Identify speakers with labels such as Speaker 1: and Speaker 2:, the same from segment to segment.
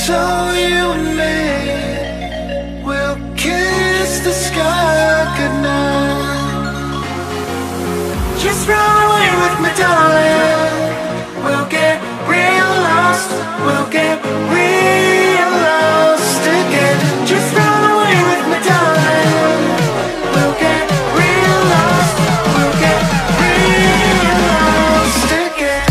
Speaker 1: so you and me will kiss the sky goodnight. Just run away with me, darling. We'll get real lost. We'll get real lost again. Just run away with me, darling. We'll get real lost. We'll get real lost again.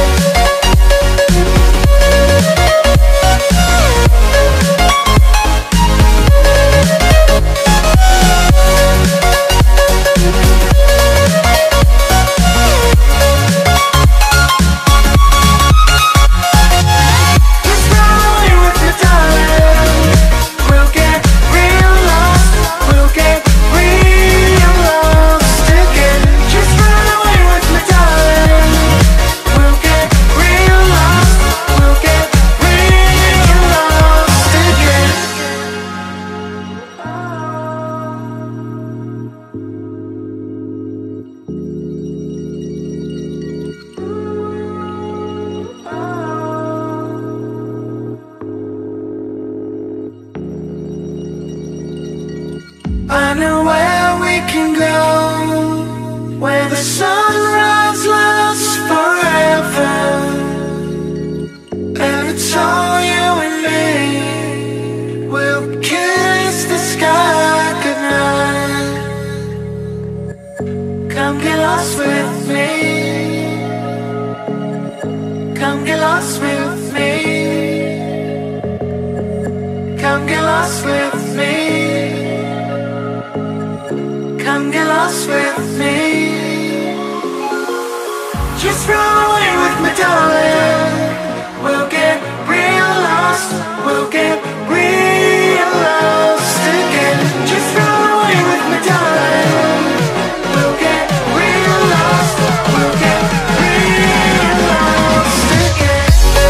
Speaker 1: I know where we can go, where the sunrise lasts forever, and it's all you and me. We'll kiss the sky goodnight. Come get lost with me. Come get lost with me. Come get lost with me. Come get lost with me. Just run away with me, darling. We'll get real lost. We'll get real lost again. Just run away with me, darling. We'll get real lost. We'll get real lost again.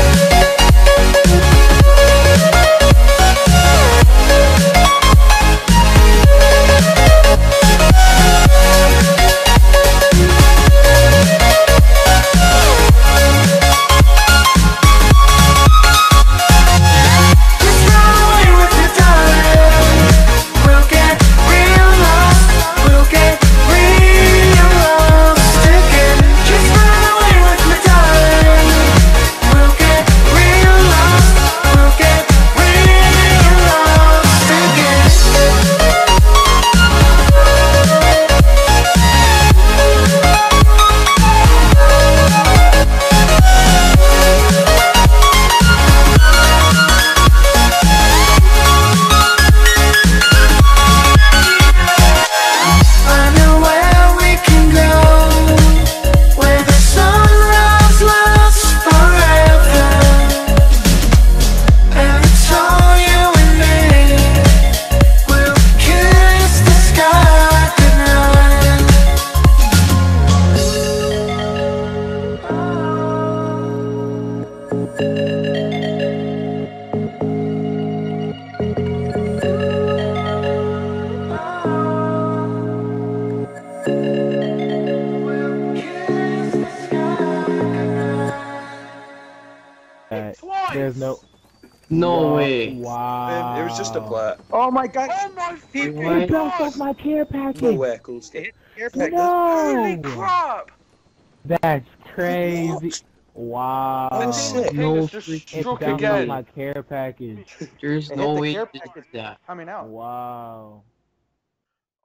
Speaker 2: There's no
Speaker 3: way.
Speaker 2: Wow.
Speaker 4: It was just a plat.
Speaker 5: Oh my god!
Speaker 6: Oh my
Speaker 2: He
Speaker 6: fucking
Speaker 2: dropped off
Speaker 6: god!
Speaker 2: my care package.
Speaker 4: No way, cool stuff.
Speaker 5: Care pack.
Speaker 6: Holy
Speaker 2: No.
Speaker 6: crap!
Speaker 2: That's crazy. Wow.
Speaker 4: Oh,
Speaker 6: The
Speaker 4: shit.
Speaker 6: thing
Speaker 3: No
Speaker 6: has just
Speaker 3: freaking
Speaker 2: It
Speaker 6: struck
Speaker 2: bounced off
Speaker 6: again.
Speaker 2: my care package.
Speaker 3: There's
Speaker 5: They
Speaker 3: no
Speaker 5: had the
Speaker 3: way
Speaker 5: care
Speaker 3: to do
Speaker 5: package
Speaker 3: that.
Speaker 5: coming out.
Speaker 2: Wow.